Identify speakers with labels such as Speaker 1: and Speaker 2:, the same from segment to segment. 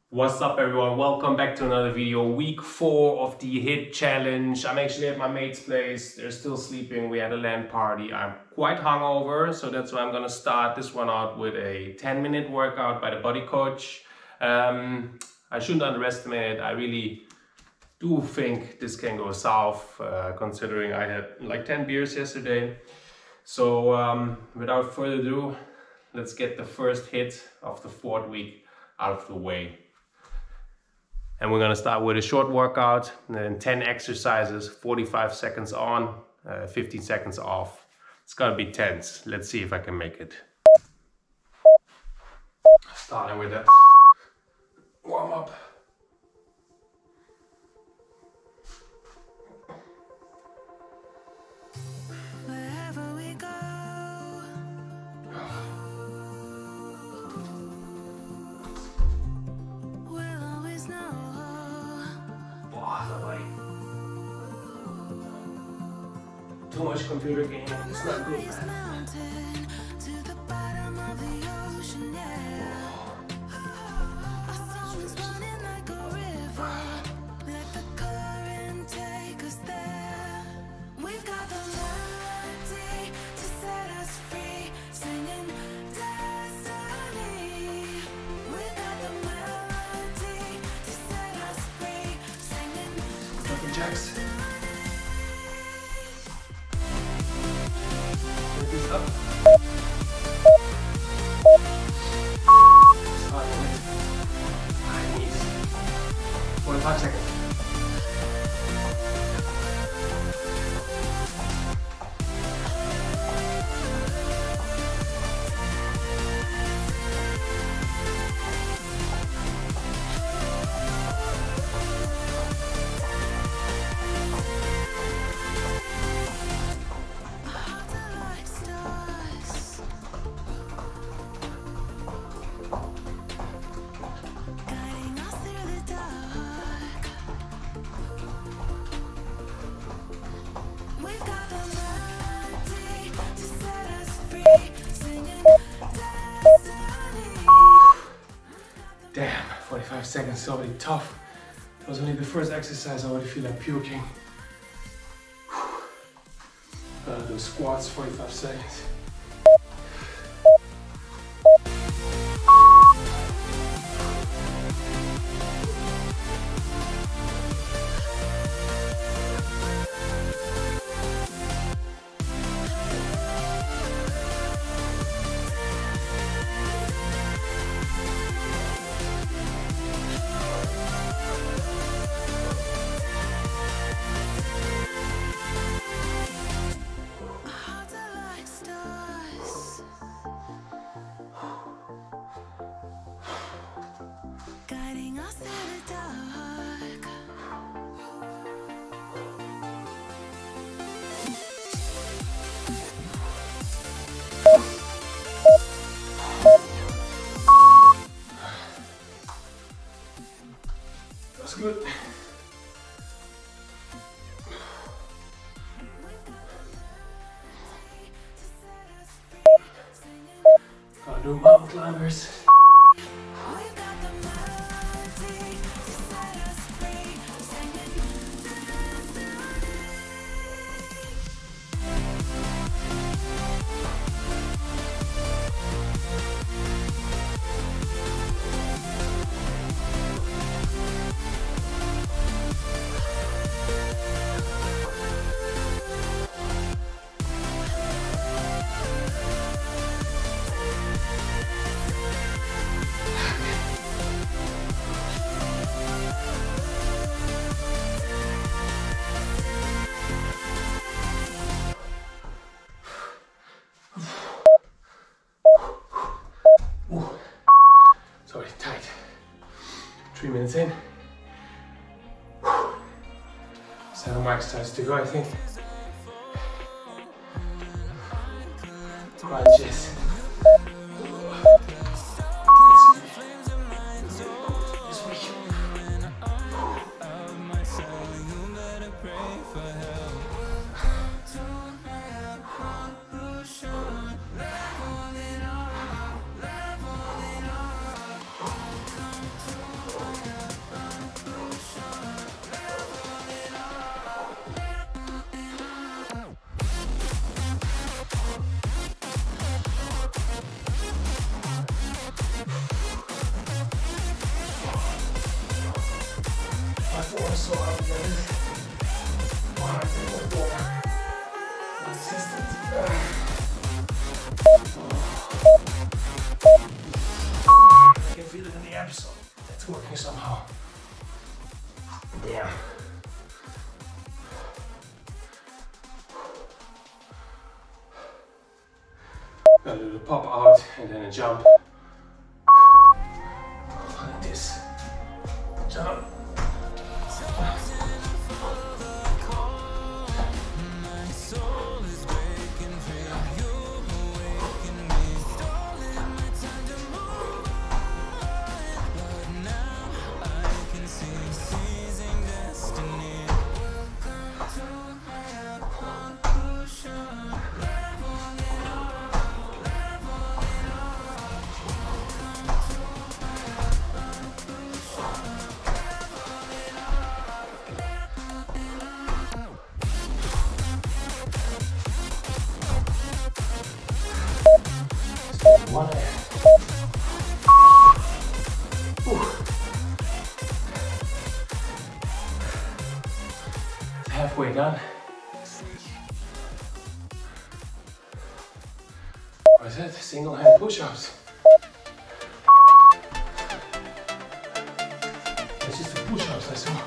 Speaker 1: What's up everyone, welcome back to another video. Week 4 of the HIIT challenge. I'm actually at my mate's place. They're still sleeping. We had a LAN party. I'm quite hungover, so that's why I'm gonna start this one out with a 10-minute workout by the body coach. I shouldn't underestimate it. I really do think this can go south, considering I had like 10 beers yesterday. So without further ado, let's get the first HIIT of the 4th week out of the way. And we're gonna start with a short workout, and then 10 exercises, 45 seconds on, 15 seconds off. It's gonna be tense. Let's see if I can make it. Starting with a warm up. Too much computer gaming, it's not good, man. Jacks. Up. Start with high knees. 45 seconds. Damn, 45 seconds is already tough. That was only the first exercise, I already feel like puking. Gotta do squats, 45 seconds. That's good. Gotta do mountain climbers. It's already tight. 3 minutes in. 7 more exercises to go, I think. Crunches. my form so I'll be at it. 104. Consistent. I can feel it in the abs, so that's working somehow. Damn. A little pop out and then a jump. Like this. Jump. One hand. Halfway done. What is it? Single hand push-ups. It's just the push-ups I saw.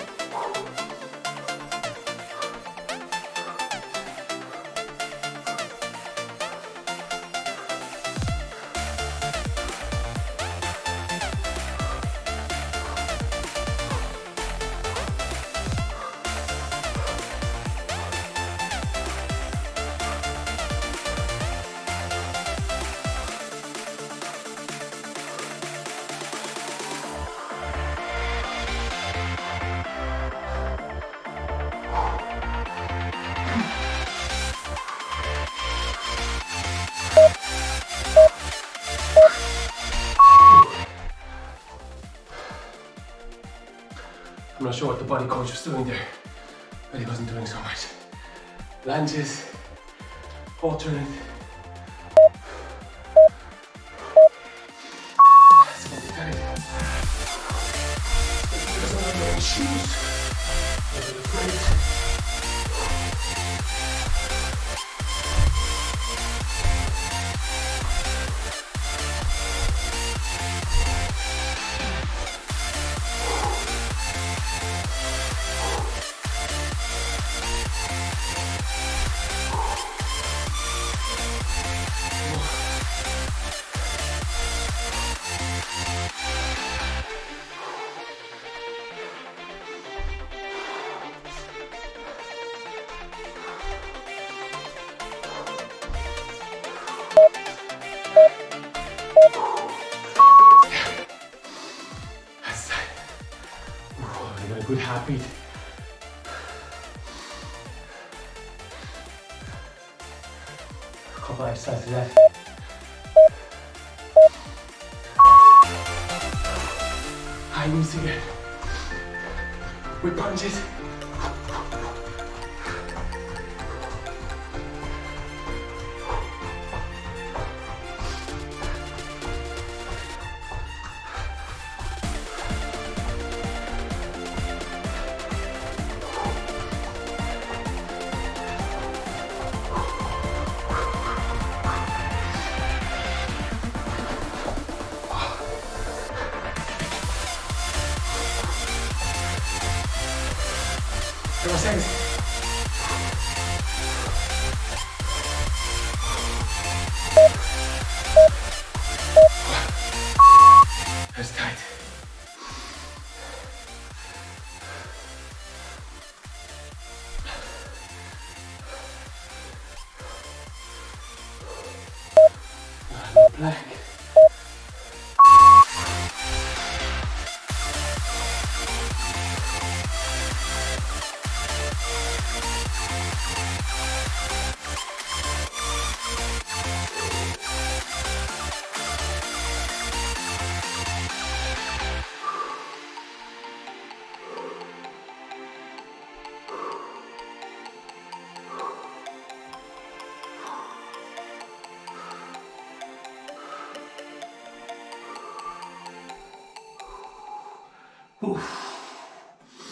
Speaker 1: I'm not sure what the body coach was doing there, but he wasn't doing so much. Lunges, alternate. It's gonna be tight. Because I'm not wearing shoes. Over the plate. A good heartbeat. A couple exercises left. High knees again. With punches. Seconds. That's tight. Plank. Oof.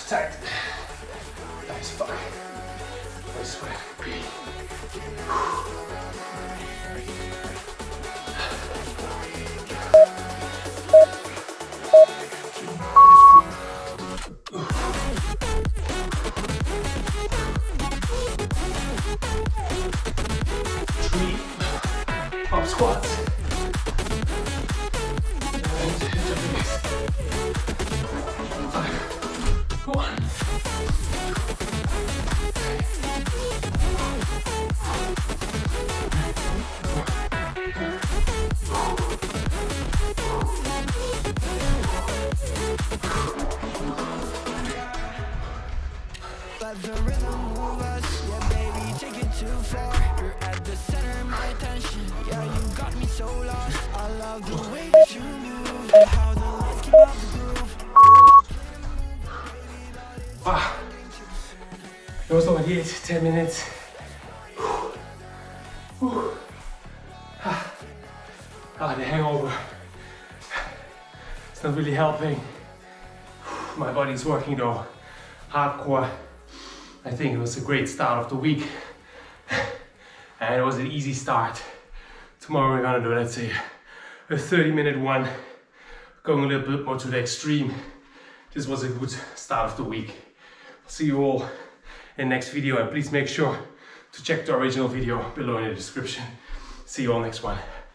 Speaker 1: tight. Nice, 5. Nice, 5. Breathe. Up squats. And 5, 1.
Speaker 2: Let the rhythm move us, yeah baby, take it too far. You're at the center of my attention, yeah you got me so lost. I love the way that you move, and how the lights keep out the groove.
Speaker 1: Wow, those over here, 10 minutes. The hangover, it's not really helping. My body's working though, hardcore. I think it was a great start of the week. And it was an easy start. Tomorrow we're gonna do, let's say, a 30-minute one, going a little bit more to the extreme. This was a good start of the week. I'll see you all in the next video, and please make sure to check the original video below in the description. See you all next one.